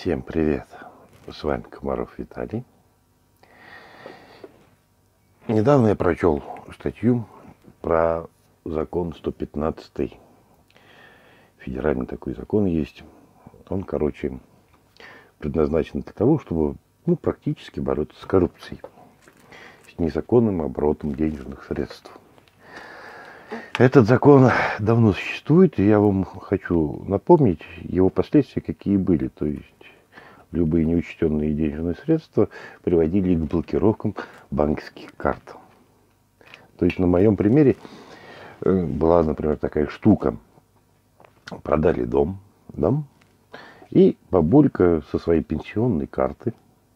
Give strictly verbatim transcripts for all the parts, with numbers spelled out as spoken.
Всем привет! С вами Комаров Виталий. Недавно я прочел статью про закон сто пятнадцатый. Федеральный такой закон есть. Он, короче, предназначен для того, чтобы ну, практически бороться с коррупцией, с незаконным оборотом денежных средств. Этот закон давно существует, и я вам хочу напомнить его последствия, какие были. То есть любые неучтенные денежные средства приводили к блокировкам банковских карт. То есть на моем примере была, например, такая штука. Продали дом, да, и бабулька со своей пенсионной карты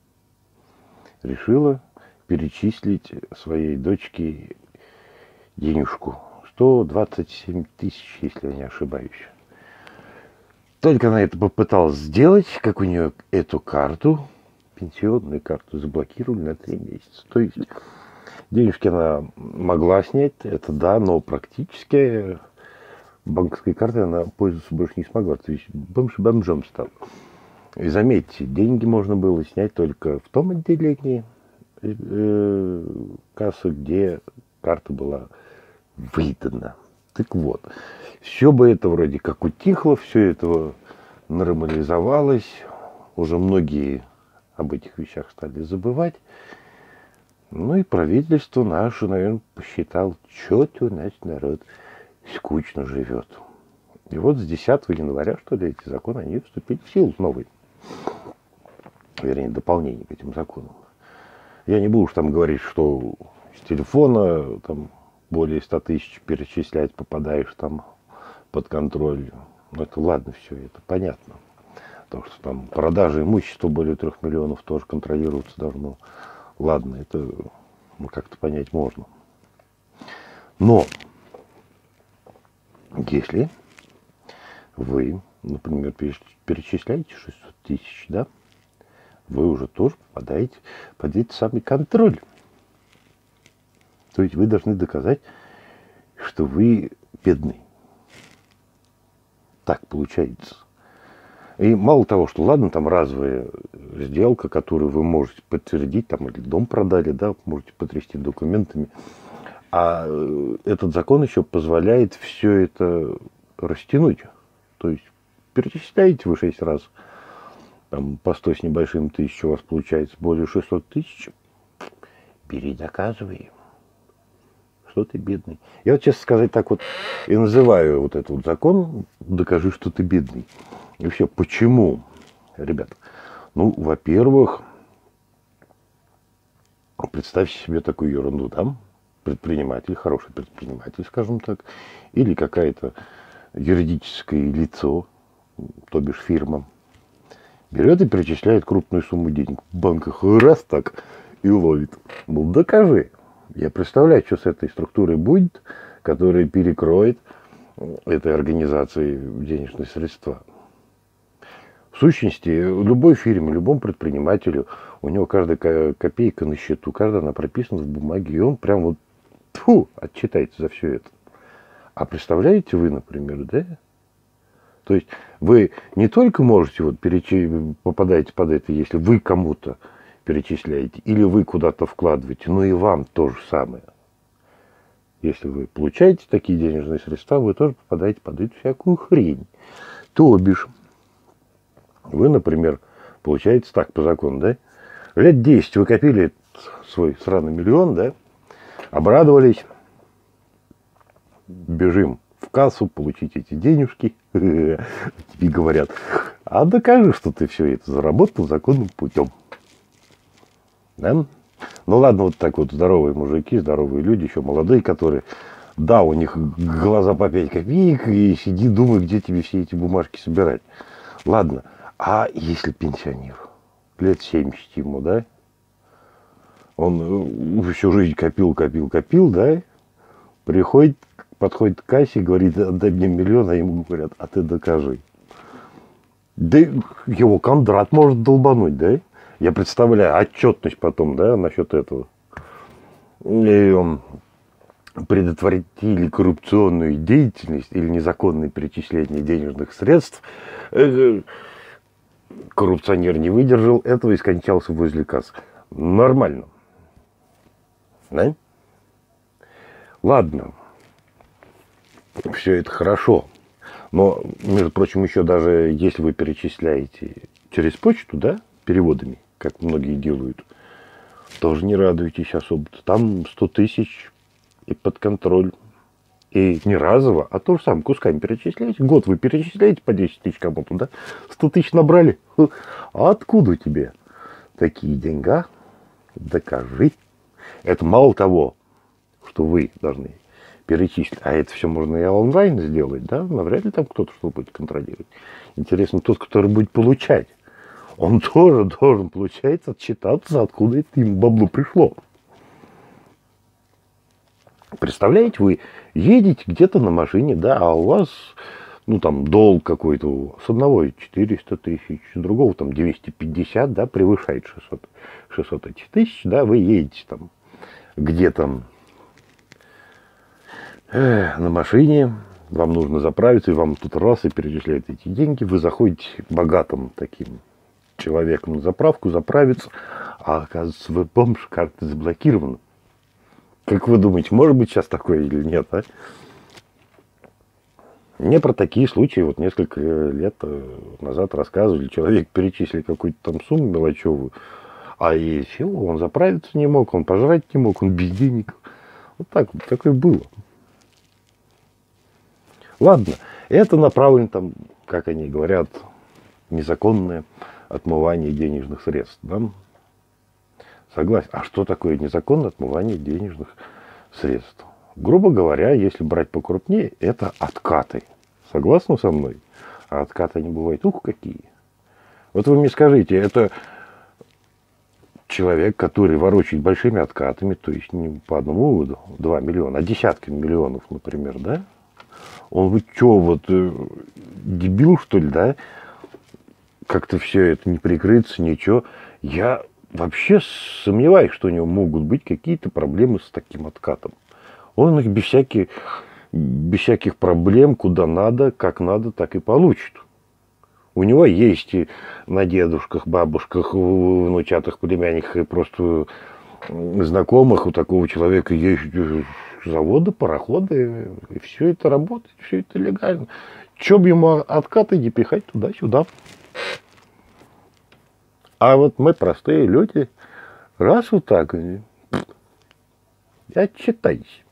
решила перечислить своей дочке денежку. сто двадцать семь тысяч, если я не ошибаюсь. Только она это попыталась сделать, как у нее эту карту, пенсионную карту, заблокировали на три месяца. То есть денежки она могла снять, это да, но практически банковской картой она пользоваться больше не смогла. То есть бомж бомжом стал. И заметьте, деньги можно было снять только в том отделении э, кассы, где карта была выдана. Так вот, все бы это вроде как утихло, все это нормализовалось, уже многие об этих вещах стали забывать. Ну и правительство наше, наверное, посчитал, что-то у нас народ скучно живет. И вот с десятого января, что ли, эти законы, они вступили в силу новые. Вернее, дополнение к этим законам. Я не буду уж там говорить, что с телефона там более ста тысяч перечислять, попадаешь там под контроль. Ну, это ладно, все, это понятно. Потому что там продажа имущества более трех миллионов тоже контролироваться должно. Ладно, это ну, как-то понять можно. Но если вы, например, перечисляете шестьсот тысяч, да, вы уже тоже попадаете под этот самый контроль. То есть вы должны доказать, что вы бедный. Так получается. И мало того, что ладно, там разовая сделка, которую вы можете подтвердить, там или дом продали, да, можете потрясти документами. А этот закон еще позволяет все это растянуть. То есть перечисляете вы шесть раз, там, по сто с небольшим тысяч, у вас получается более шестисот тысяч, бери, доказывай, что ты бедный. Я вот, честно сказать, так вот и называю вот этот вот закон «Докажи, что ты бедный». И все. Почему, ребята? Ну, во-первых, представьте себе такую ерунду, да? Предприниматель, хороший предприниматель, скажем так, или какая-то юридическое лицо, то бишь фирма, берет и перечисляет крупную сумму денег в банках, раз так, и ловит. Ну, докажи. Я представляю, что с этой структурой будет, которая перекроет этой организации денежные средства. В сущности, любой фирме, любому предпринимателю, у него каждая копейка на счету, каждая она прописана в бумаге, и он прям вот фу, отчитается за все это. А представляете вы, например, да? То есть вы не только можете вот перечи... попадаете под это, если вы кому-то перечисляете, или вы куда-то вкладываете, но и вам то же самое. Если вы получаете такие денежные средства, вы тоже попадаете под эту всякую хрень. То бишь, вы, например, получаете так по закону, да? Лет десять вы копили свой сраный миллион, да? Обрадовались, бежим в кассу, получить эти денежки. Тебе говорят, а докажи, что ты все это заработал законным путем. Да? Ну ладно, вот так вот здоровые мужики, здоровые люди, еще молодые, которые, да, у них глаза по пять копеек, и сиди, думай, где тебе все эти бумажки собирать. Ладно, а если пенсионер, лет семьдесят ему, да, он всю жизнь копил, копил, копил, да, приходит, подходит к кассе, говорит, отдай мне миллион, а ему говорят, а ты докажи. Да его Кондрат может долбануть, да? Я представляю отчетность потом, да, насчет этого. И он предотвратили коррупционную деятельность или незаконное перечисление денежных средств. коррупционер не выдержал этого и скончался возле кассы. Нормально. Да? Ладно. Все это хорошо. Но, между прочим, еще даже если вы перечисляете через почту, да, переводами, как многие делают, тоже не радуйтесь особо-то. Там сто тысяч и под контроль. И не разово, а то же самое, кусками перечисляете. Год вы перечисляете по десять тысяч кому-то, да? сто тысяч набрали. А откуда тебе такие деньга? Докажи. Это мало того, что вы должны перечислить. А это все можно и онлайн сделать, да? Навряд ли там кто-то что будет контролировать. Интересно, тот, который будет получать, он тоже должен, получается, отчитаться, откуда это ему бабло пришло. Представляете, вы едете где-то на машине, да, а у вас, ну, там, долг какой-то, с одного четыреста тысяч, с другого там двести пятьдесят, да, превышает шестьсот, шестьсот этих тысяч, да, вы едете там где-то э, на машине, вам нужно заправиться, и вам тут раз и перечисляют эти деньги, вы заходите богатым таким человеком на заправку, заправиться, а оказывается, вы бомж, карта заблокирована. Как вы думаете, может быть сейчас такое или нет, а? Мне про такие случаи вот несколько лет назад рассказывали. Человек перечислил какую-то там сумму мелочевую, а и все, он заправиться не мог, он пожрать не мог, он без денег. Вот так вот, такое было. Ладно, это направлено там, как они говорят, незаконное отмывание денежных средств, да? Согласен. А что такое незаконное отмывание денежных средств? Грубо говоря, если брать покрупнее, это откаты. Согласны со мной? А откаты они бывают, ух, какие. Вот вы мне скажите, это человек, который ворочает большими откатами, то есть не по одному, два миллиона, а десятками миллионов, например, да? Он, вы что, вот, дебил, что ли, да? Как-то все это не прикрыться, ничего. Я вообще сомневаюсь, что у него могут быть какие-то проблемы с таким откатом. Он их без всяких, без всяких проблем, куда надо, как надо, так и получит. У него есть и на дедушках, бабушках, внучатых, племянниках и просто знакомых у такого человека есть заводы, пароходы, и все это работает, все это легально. Чем ему откаты не пихать туда-сюда? А вот мы, простые люди, раз вот так, и отчитайтесь.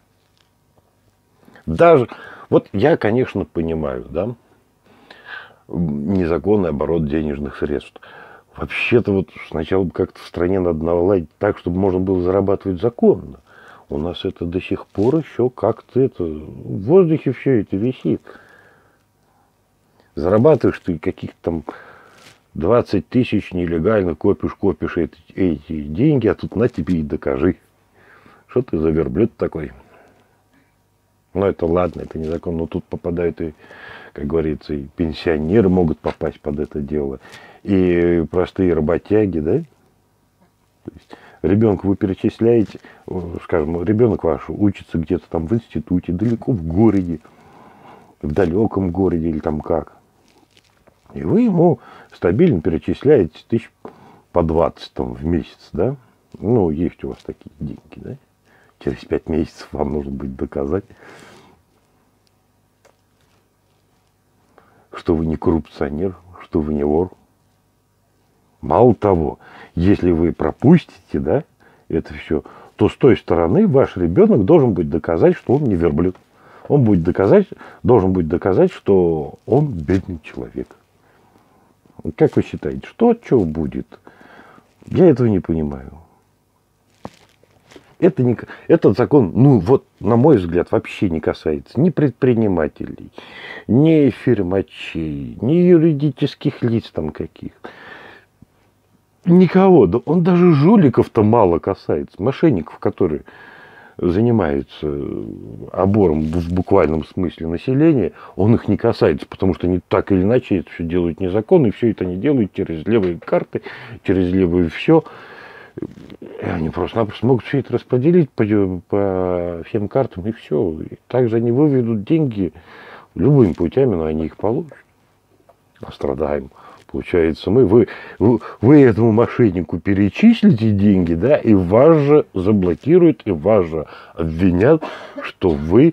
Даже, вот я, конечно, понимаю, да, незаконный оборот денежных средств. Вообще-то вот сначала как-то в стране надо наладить так, чтобы можно было зарабатывать законно. У нас это до сих пор еще как-то это, в воздухе все это висит. Зарабатываешь ты каких-то там двадцать тысяч нелегально, копишь, копишь эти, эти деньги, а тут на тебе и докажи. Что ты за верблюд такой? Ну, это ладно, это незаконно. Но тут попадают и, как говорится, и пенсионеры могут попасть под это дело. И простые работяги, да? То есть ребенка вы перечисляете, скажем, ребенок ваш учится где-то там в институте, далеко в городе, в далеком городе или там как. И вы ему стабильно перечисляете тысяч по двадцать там, в месяц, да? Ну, есть у вас такие деньги, да? Через пять месяцев вам нужно будет доказать, что вы не коррупционер, что вы не вор. Мало того, если вы пропустите, да, это все, то с той стороны ваш ребенок должен будет доказать, что он не верблюд. Он будет доказать, должен будет доказать, что он бедный человек. Как вы считаете, что от чего будет? Я этого не понимаю. Это не, этот закон, ну вот, на мой взгляд, вообще не касается ни предпринимателей, ни фирмачей, ни юридических лиц там каких. Никого. Да он даже жуликов-то мало касается. Мошенников, которые занимаются обором в буквальном смысле населения, он их не касается, потому что они так или иначе это все делают незаконно, и все это они делают через левые карты, через левые все. И они просто-напросто могут все это распределить по, по всем картам, и все. И также они выведут деньги любыми путями, но они их получат. А страдаем Получается, мы, вы, вы, вы этому мошеннику перечислите деньги, да, и вас же заблокируют, и вас же обвинят, что вы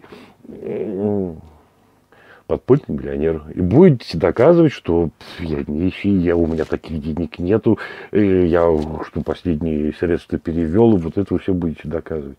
подпольный миллионер. И будете доказывать, что я нищий, я, у меня таких денег нету, я что последние средства перевел, и вот это вы все будете доказывать.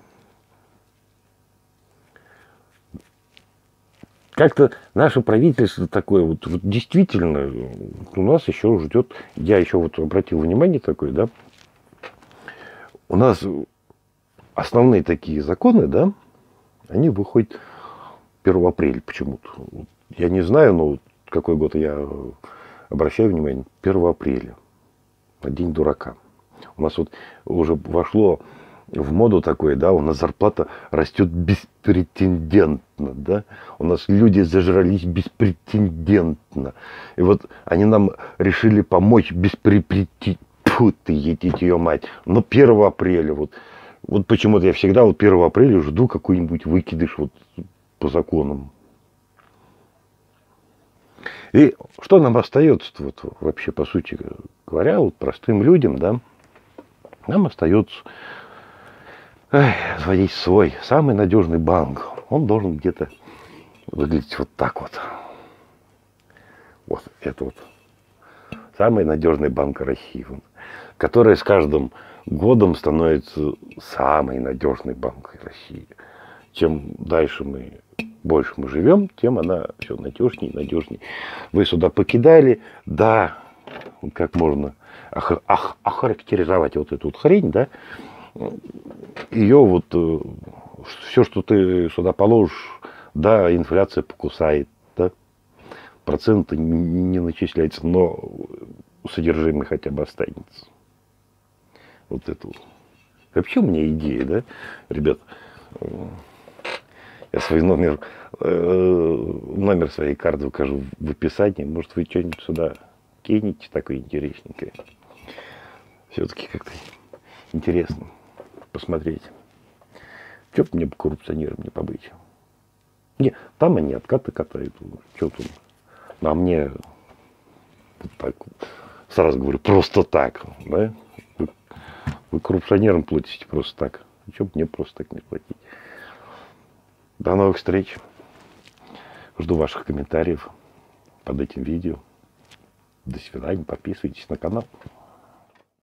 Как-то наше правительство такое, вот, вот действительно, у нас еще ждет, я еще вот обратил внимание такое, да, у нас основные такие законы, да, они выходят первого апреля почему-то. Я не знаю, но какой год я обращаю внимание, первого апреля, на День дурака. У нас вот уже вошло в моду такое, да, у нас зарплата растет беспретендентно, да, у нас люди зажрались беспретендентно, и вот они нам решили помочь беспрепрети... Фу, ты едите ее мать, но первого апреля, вот, вот почему-то я всегда вот первого апреля жду какой-нибудь выкидыш вот по законам. И что нам остается вот вообще, по сути говоря, вот простым людям, да, нам остается заводить свой самый надежный банк. Он должен где-то выглядеть вот так вот. Вот это вот самый надежный банк России, который с каждым годом становится самой надежной банкой России. Чем дальше мы, больше мы живем, тем она все надежнее и надежнее. Вы сюда покидали, да, как можно ох- ох- охарактеризовать вот эту вот хрень, да, ее вот, все, что ты сюда положишь, да, инфляция покусает, да, проценты не начисляются, но содержимое хотя бы останется. Вот это вот. Вообще у меня идея, да, ребят, я свой номер, номер своей карты укажу в описании, может вы что-нибудь сюда кинете такое интересненькое. Все-таки как-то интересно посмотреть. Че бы мне бы коррупционером не побыть? Не, там они откаты катают. Че тут? А мне вот так, сразу говорю, просто так. Да? Вы, вы коррупционерам платите просто так. Че бы мне просто так не платить? До новых встреч. Жду ваших комментариев под этим видео. До свидания. Подписывайтесь на канал.